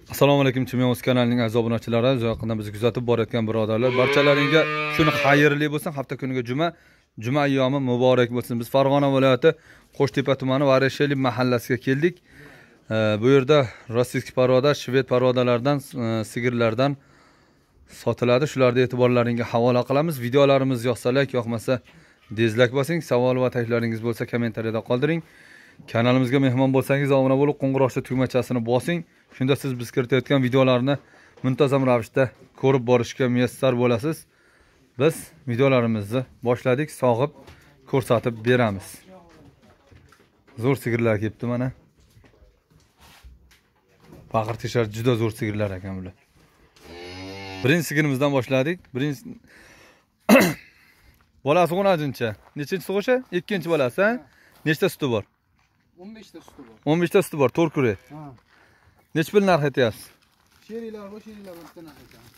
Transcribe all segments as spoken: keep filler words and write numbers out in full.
Assalomu alaykum, Chimyon o'z kanalining aziz obunachilari, uzoqdan bizni kuzatib borayotgan birodarlar, barchalaringizga kuni xayrli bo'lsin, hafta kuniga juma, juma ayyomi muborak bo'lsin. Biz Farg'ona viloyati Qo'shtepa tumani Varesheli mahallasiga keldik. Bu yerda rossiyskiy paroda, shved parodalardan, sigirlardan sotiladi. Shularni e'tiborlaringizga havola qilamiz. Videolarimiz yoqsa like, yoqmasa dizlak bosing. Savol va takliflaringiz bo'lsa kommentariyada qoldiring. Kanalimizga mehmon bo'lsangiz obuna bo'lib, qo'ng'iroqcha tugmachasini bosing. Shunda siz biz kiritayotgan videolarni muntazam ravishda ko'rib borishga muyassar bo'lasiz. Biz videolarimizni boshladik, sog'ib ko'rsatib beramiz. Zo'r sigirlar kelibdi mana. Faqir teshar juda zo'r sigirlar ekan bular. Birinchi sigirimizdan boshladik. Birinchi bolasi o'najinchi. Nechinchisi o'sha? Ikkinchi bolasi, ha? Nechta suti bor? o'n besh ta suti bor. o'n besh ta suti bor, to'rt kure. Ha. Nech pul narx aytyapsiz? Sherilar bor, sherilar bitta narx aytamiz.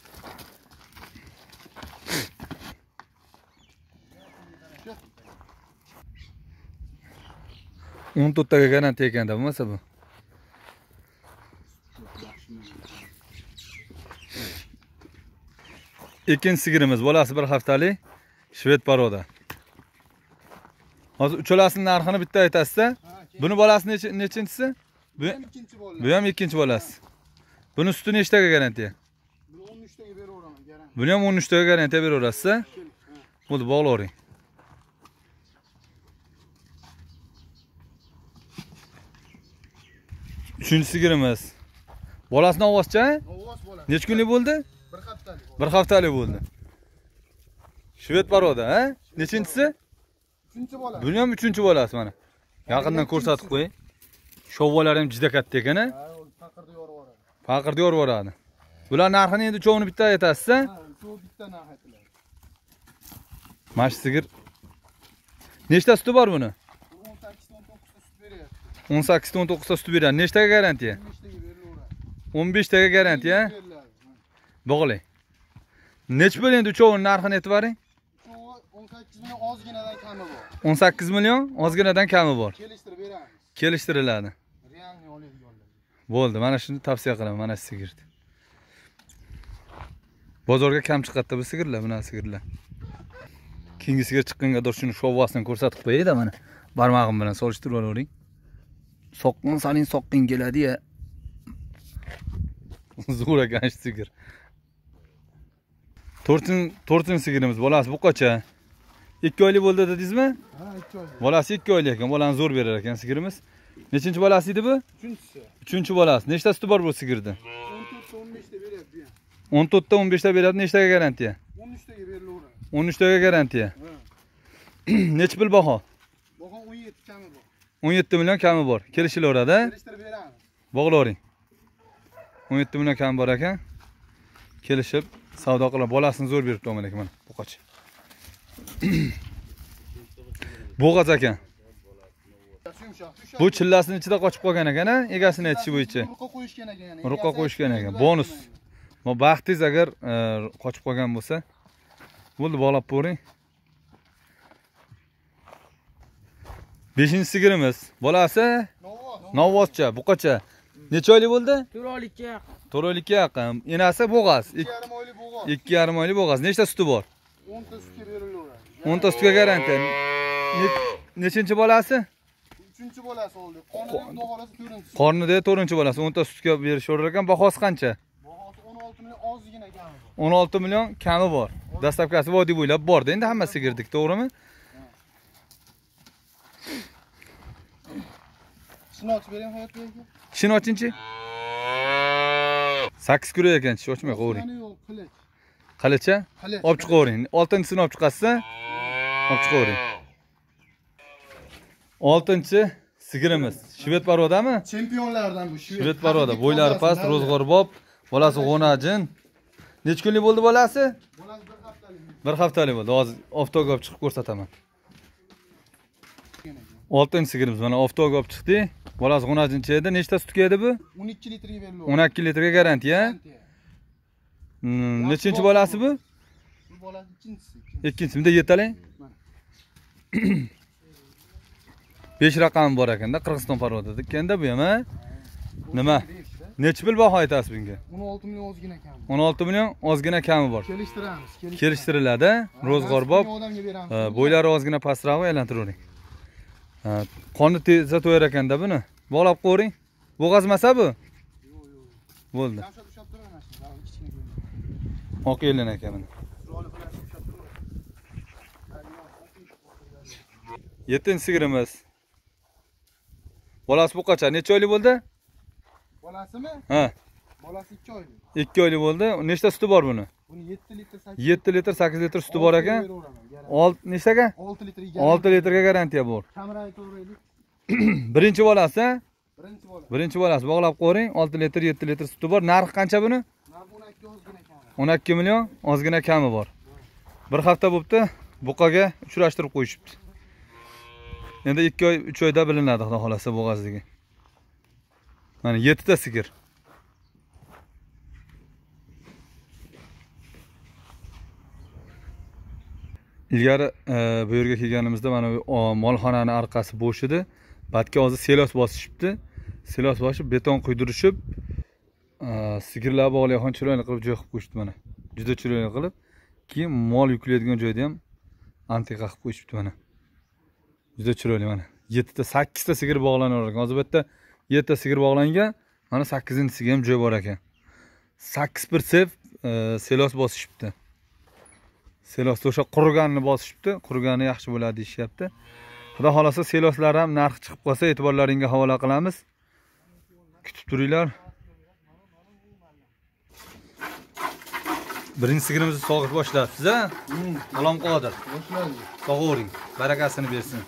o'n to'rt taga garantiya ekanda bo'lmasa bu. Ikkinchi sigirimiz, bolasi bir haftalik shved paroda. Hozir uchalasining narxini bitta aytasiz-a? Buni bolasi nechinchisi? Bu ham ikkinchi bolasi. Bu ham ikkinchi bolasi. Buni suti nechtaga garantiya? Buni o'n uch taga beraveraman, garantiya. Buni ham o'n uch taga garantiya beraverasiz-a? Bo'ldi, bog'lavering. Uchinchi sigirimiz. Bolasini ovozcha? Ovoz bolasi. Necha kunlik bo'ldi? bir haftalik. bir haftalik bo'ldi. Shved paroda, ha? Nechinchisi? uchinchi bolasi. Buni ham uchinchi bolasi mana. Yaqindan ko'rsatib qo'ying. Shovvolar ham juda katta ekan, ha? Ha, faqirda yorib yuboradi. Faqirda yorib yuboradi. Bular narxini endi uchovini bitta aytasiz-a? Ha, shu bitta narx aytiladi. Mash sigir. Nechta suti bor buni? o'n sakkiz o'n to'qqiz ta sut beryapti. o'n sakkiz o'n to'qqiz ta suti beradi. Nechtaga garantiya? o'n besh taga berilaveradi. o'n besh taga garantiya, ha? Bog'lang. Nech pul endi uchovini narxini aytib bering? o'n sakkiz million ozginadan kami bor. o'n sakkiz million ozginadan kami bor. Kelishtirib beramiz. Kelishtiriladi. Realni olib yo'llaydi. Bo'ldi, mana shuni tavsiya qilaman, mana shu sigirni. Bozorga kam chiqadi bu sigirlar, mana sigirlar. Keyingi sigir chiqqanga dor shuni shovvasini ko'rsatib qo'yayda mana. Barmog'im bilan solishtirib olavering. Soqqin saling soqqin keladi-ya. Zo'r ekan shu sigir. to'rtinchi sigirimiz, bolasi bu qacha? ikki oylik bo'ldi dedingizmi? Ha, ikki oylik. Bolasi ikki oylik ekan, bolani zo'r berar ekan sigirimiz. Nechinchi bolasi edi bu? Uchinchisi. Uchinchi bolasi. Nechta suti bor bu sigirda? o'n to'rt ta o'n besh ta beryapti bu ham. o'n to'rt ta o'n besh ta beradi. Nechtaga garantiya? o'n uch taga berilaveradi. o'n uch taga garantiya. Ha. Nech pul baho? Baho o'n yetti kami bor. o'n yetti million kami bor. Kelishilaveradi, ha? Kelishtirib beramiz. Bog'lavering. o'n yetti million kami bor ekan. Kelishib savdo qilib, bolasini zo'r berib qo'yman ekan mana, buqachi. Bo'g'az ekan. Bu chillasining ichida qochib qolgan ekan, ha? Egasini aytishi bo'yicha. Ruqqa qo'yishgan ekan. Ruqqa qo'yishgan ekan. Bonus. Ma baxtingiz agar qochib qolgan bo'lsa, bo'ldi, bog'lab qo'ying. beshinchi sigirimiz. Bolasi Novvozcha, buqacha. Necha oylik bo'ldi? to'rt oylikka yaqin. to'rt oylikka yaqin. Enasi bo'g'az. ikki yarim oylik bo'g'az. ikki yarim oylik bo'g'az. Nechta suti bor? o'n ta sutga berilaveradi. o'n ta sutga garantiya. Nechinchi bolasi? uchinchi bolasi oldi. Qornida xudo bolasi to'rtinchisi. Qornida to'rtinchi bolasi. o'n ta sutga berishaverar ekan. Bahosi qancha? Bahosi o'n olti million ozgina kami bor. o'n olti million kami bor. Dastavkasi vodiy bo'ylab bordi. Endi hamma sigirdik, to'g'rimi? Shuni ochib beraymi hayotga? Shini ochinchi? sakkiz kura ekan, tish ochmay qo'ying. Yo'q, qilich. Qilicha? Qilich. Olib chiqavering. oltinchisini olib chiqasiz-a? Olib chiqavering. oltinchi sigirimiz. Shved parodami? Chempionlardan bu Shved paroda. Bo'ylari past, ro'zg'orbob, bolasi g'onajin. Necha kunlik bo'ldi bolasi? Bolasi bir haftalik. bir haftalik bo'ldi. Hozir oftoga olib chiqib ko'rsataman. oltinchi sigirimiz mana oftoga olib chiqdi. Bolasi g'onajincha edi. Nechta sutga edi bu? o'n ikki litrga beriladi. o'n ikki litrga garantiya. Nechinchi bolasi bu? Bu bolasi ikkinchisi. Ikkinchisi. Bunda yetalang. besh raqami bor ekanda, Qirg'iziston parodada ekanda bu ham, ha? Nima? Necha pul baho aytasiz bunga? o'n olti million ozgina kam. o'n olti million ozgina kami bor. Kelishtiramiz. Kelishtiriladi, ro'zg'or bor. Odamga beramiz. Bo'ylari ozgina pastroq aylantiravering. Ha, qonni tezda to'yar ekanda buni. Bog'lab qo'ying. Bo'g'azmasa bu? Yo'q, yo'q. Bo'ldi. Yaxshi ushlab turaman shu. Kichkina ko'rinadi. Oq elin ekan buni. yettinchi sigirimiz. Bolasi bu qancha? Necha oylik bo'ldi? Bolasimi? Ha. Bolasi ikki oylik. ikki oylik bo'ldi. Nechta suti bor buni? Buni yetti litr, sakkiz yetti litr, sakkiz litr suti bor ekan. olti nechtaga? olti litrga. olti litrga garantiya bor. Kameraga to'g'raylik. Birinchi bolasi, Birinchi bola. birinchi bolasi bog'lab qo'ying. olti litr, yetti litr suti bor. Narxi qancha buni? Narxi o'n ikki ozgina kami. o'n ikki million ozgina kami bor. Bir hafta bo'pti, buqaga uchrashtirib qo'yishibdi. Endi ikki oy, uch oyda bilinadi, xudo xolasa bo'g'azligi. Mana yetti ta sigir. Ilgari bu yerga kelganimizda mana bu molxonani orqasi bo'sh edi. Batga hozir selos bosishibdi. Selos bosib beton quydirishib, sigirlar bog'layotgan chiroyli qilib joy qilib qo'yishdi mana. Juda chiroyli qilib. Keyin mol yuklaydigan joyda ham antiqa qilib qo'yishibdi mana. Juda chiroyli mana. yetti ta, sakkiz ta sigir bog'lanar ekan. Hozir bu yerda yetti ta sigir bog'langan. Mana sakkizinchisiga ham joy bor ekan. sakkiz persef selos bosishibdi. Selos o'sha quriganini bosishibdi. Qurgani yaxshi bo'ladi deyishyapti. Xudo xolasa seloslar ham narxi chiqib qolsa e'tiborlaringga havola qilamiz. Kutib turinglar. Birinchi sigirimizni sog'ib boshlayapsiz, ha? Salom Qodir. Boshlaydi. Sog'oring. Barakasini bersin.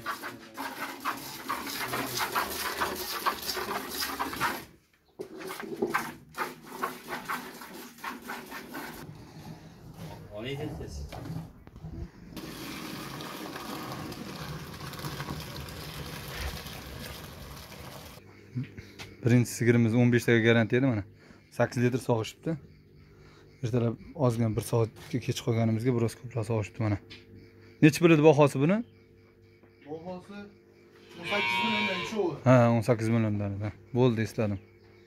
Birinchi sigirimiz o'n besh taga garantiya edi mana. sakkiz litr sog'ishibdi. Ertalab ozgina bir soatga kech qolganimizga biroz ko'proq sog'ishibdi mana. Necha pul edi bahosi buni? Bahosi o'n sakkiz milliondan cho'g'i. Ha, o'n sakkiz milliondan edi. Bo'ldi, esladim.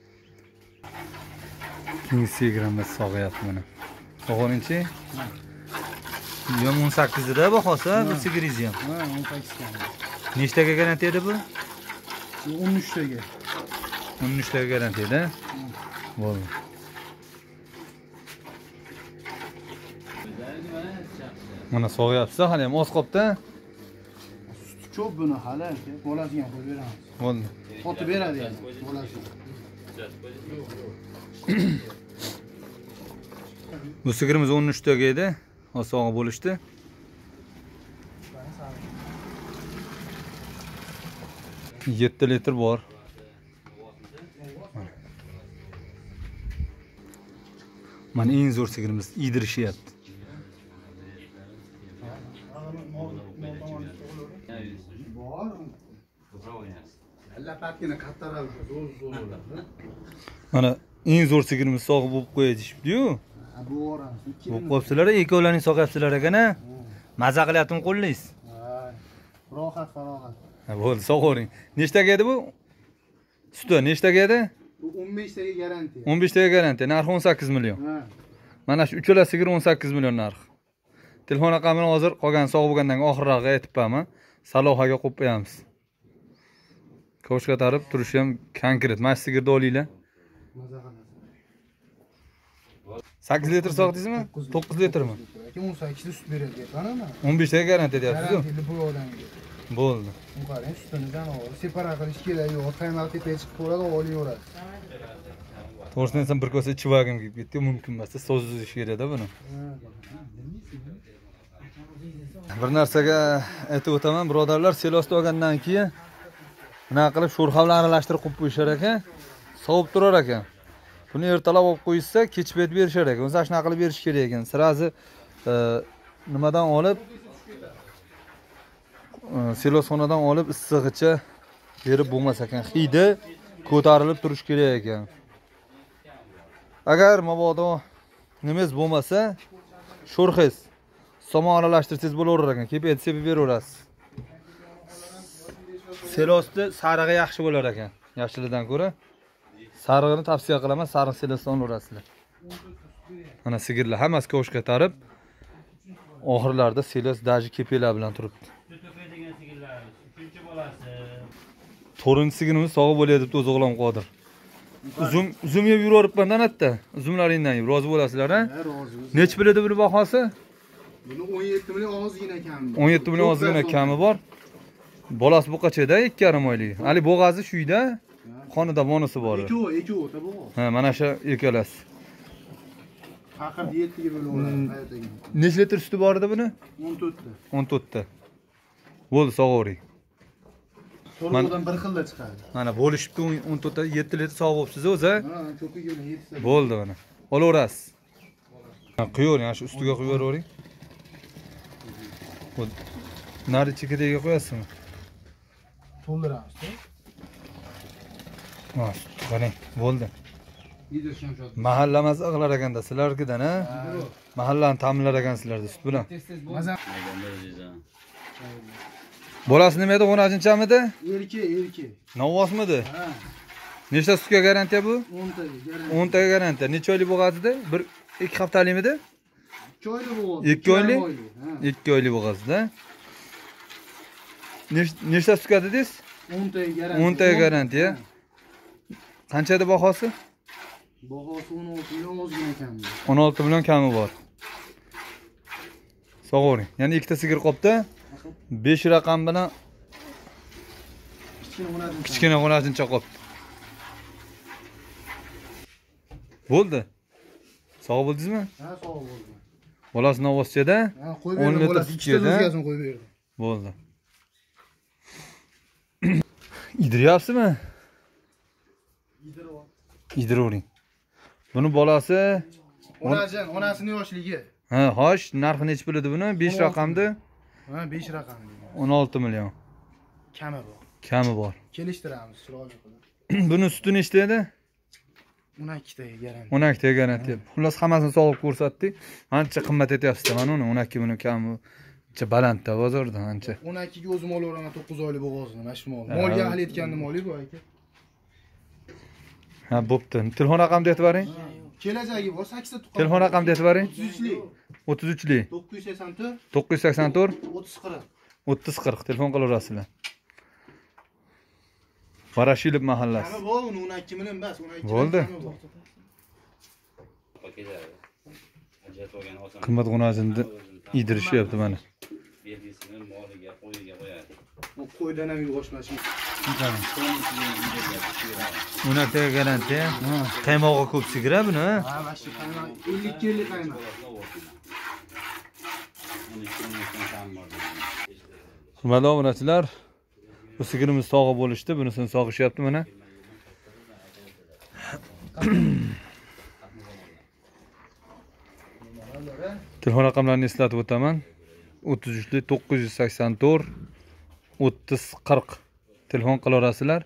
Keyingi sigirimiz sog'ayapti mana. Sog'oringchi? Yom o'n sakkiz da bahosi, bu sigiringiz ham. Ha, o'n sakkiz kami. Nechtaga garantiya edi bu? o'n uch taga. o'n uch taga garantiya da. Bo'ldi. Mana sog'ayapsiz, hali ham oz qolibdi. Ko'p buni hali, bolasiga ham qo'yib beramiz. Bo'ldi. Sotib beradi endi bolasi. Bu sigirimiz o'n uch taga edi. Hozir sog'ib bo'lishdi. yetti litr bor. Mana eng zo'r sigirimiz idirishyapti. Bor. Alla patkina kattarab zo'r zo'r bo'ladi. Mana eng zo'r sigirimiz sog'ib bo'lib qo'yadishibdi-yu. Bu oramiz. Bu qo'psizlar, ikkovlaring sog'ayapsizlar ekan-a? Maza qilyaptimi qo'llingiz? Ha. Rohat, farohat. Ha, bo'ldi, sog'oring. Nechtaga edi bu? Suti nechtaga edi? Bu o'n besh taga garantiya. o'n besh taga garantiya. Narxi o'n sakkiz million. Ha. Mana shu uchala sigir o'n sakkiz million narx. Telefon raqamini hozir qolgan sog' bo'lgandan oxirroq aytib qo'yaman. Salohaga qo'yib qo'yamiz. Ko'shga tarib turishi ham konkret. Mana shu sigirni olinglar. Maza qilasiz. sakkiz litr sog'dingizmi? to'qqiz litrmi? o'n sakkiz ta sut beradi, qanaqa? o'n besh taga garantiya deyapsiz-ku. Garantiyli bu odamga. Bo'ldi. Bu qarang, sutinidan ol. Separa qilish kerak yo'q. Qaymoq tepaga chiqib qoladi, olaveradi. To'g'risini aytsam bir kosa chivagim kelib ketdi, mumkin emas. So'zish kerak-da buni. Bir narsaga aytib o'taman, birodarlar, selosni olgandan keyin bunaqa qilib sho'rxavni aralashtirib qo'yib qo'yishar ekan, sovib turar ekan. Buni ertalab olib qo'yishsa, kech bet berishar ekan. O'zi shunaqa qilib berish kerak ekan. Sirazi nimadan olib, selosxonadan olib issig'icha berib bo'lmas ekan. Hidi ko'tarilib turish kerak ekan. Agar mabodo nimaز bo'lmasa, sho'rxiz somon aralashtirsangiz bo'laverar ekan. Kelib etsib beraverasiz. Selosni sarig'i yaxshi bo'lar ekan, yashilidan ko'ra Sarig'ini tavsiya qilaman, sariq selosdan olaverasizlar. Mana sigirlar hammasi ko'sh ko'tarib, oxirlarda selos daji kepeklar bilan turibdi. degan sigirlar, uchinchi bolasi. to'rtinchi sigirimiz sog'i bo'ladi deb o'zi o'g'lim Qodir. Uzum, uzum yeb yuraveribman hatto. Uzumlaringdan yeb rozi bo'lasizlar, ha? Ha, rozimiz. Nech biladi buni bahosi? Buni o'n yetti million ozgina kami. o'n yetti million ozgina kami bor. Bolasi bu qachada ikki yarim oylik. Hali bo'g'azi shuyda, xonada bonasi bor. Ikkovi, ikkovi ta bo'g'oz. Ha, mana shu ikkalasi. Faqat yettiga bo'laveradi hayotdagi. Necha litr suti bor edi buni? o'n to'rtta. o'n to'rtta. Bo'ldi, sog'oring. To'rtdan bir xilda chiqadi. Mana bo'lishibdi o'n to'rtta, yetti litr sog' bo'libsiz o'zi. Ha, ko'piga yettita. Bo'ldi mana. Olaverasiz. Quyavering, ana shu ustiga quyavering. Bu nari chekadiga qo'yasizmi? To'ldiramiz-da. Ha, qarang, bo'ldi. Lider shamshod. Mahallamiz qilar ekanda sizlarkidan, ha? Mahallani ta'minlar ekansizlarda sut bilan. Maza Bolasi nima edi? o'n uchinchi-midi? erki, erki. Novvosmidi? Ha, Nechta sutga garantiya bu? o'n ta garantiya. o'n taga garantiya. Necha oylik bo'g'azida? bir ikki haftalikmidi? ikki oylik bo'ldi. ikki oylik? Ha. ikki oylik bo'g'azida. Nechta sutga dedingiz? o'n ta garantiya. o'n taga garantiya. Qancha edi bahosi? Bahosi o'n olti million ozgina kami. o'n olti million kami bor. Sog'oring. Ya'ni ikkita sigir qopda besh raqam bilan Kichkina xonadon. kichkina xonachincha qopdi. Bo'ldi. Sog' bo'ldingizmi? Ha, sog' bo'ldi. Bolasi novvoschada? Ha, qo'yib o'n berdim. litr Bolasi sut ikkita yedi, ha? o'zgasini qo'yib berdim. Bo'ldi. Idiryapsizmi? Idiravering. Buni bolasi Onajon, onasini yoshligi. ha, xo'sh, narxi necha bo'ladi buni? besh raqamdi. Ha, besh raqam. o'n olti million. Kami bor. Kami bor. Kelishtiramiz, chiroyli qilib. Buni suti nechta edi? o'n ikki ta garantiya. o'n ikki ta garantiya. Xullas hammasini sog'ib ko'rsatdik. Ancha qimmat etyapsiz mana uni o'n ikki million kami. Ancha balandda bozorda ancha. o'n ikki ga o'zim olaveraman to'qqiz oylik bo'g'ozni, mana shu mol. Molga ahli etganda moli bu aka. Ha, bo'pti. Telefon raqamni aytib bering. Kelajagi bor, sakkizta tuqqan. Telefon raqamni aytib bering. o'ttiz uchlik, o'ttiz uchlik to'qqiz yuz sakson to'rt, to'qqiz yuz sakson to'rt o'ttiz qirq. o'ttiz qirq telefon qilaverasizlar. Varashilov mahallasi. Kami bor, uni o'n ikki million emas, o'n ikki. Bo'ldi. Qimmat g'unajinni idirishyapti mana. Belgisini moliga, qo'yiga qo'yadi. Bu qo'ydan ham yug'oshmashi. o'n ikki ta garantiya. Qaymog'i ko'p sigir buni. Ha, mana shu qaymoq ellik kellik qaymoq. Hurmatli obunachilar, bu sigirimiz sog'i bo'lishdi, bunisini sog'ishyapti mana. Telefon raqamlarini eslatib o'taman. o'ttiz uchlik to'qqiz yuz sakson to'rt o'ttiz qirq telefon qilaverasizlar.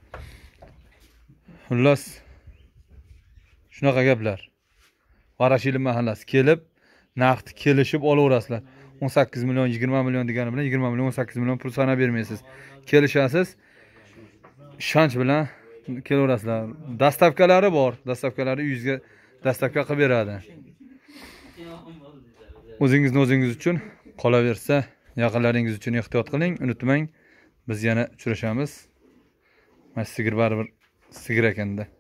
Xullas shunaqa gaplar. Varashilov mahallasi kelib, naqd kelishib olaverasizlar. o'n sakkiz million, yigirma million degani bilan yigirma million, o'n sakkiz million pul sanab bermaysiz. Kelishasiz. Ishonch bilan kelaverasizlar. Dastavkalari bor. Dastavkalari uyingizga dastavka qilib beradi. O'zingizni o'zingiz uchun qolaversa, yaqinlaringiz uchun ehtiyot qiling. Unutmang, biz yana uchrashamiz. Mana sigir baribir sigir ekanda.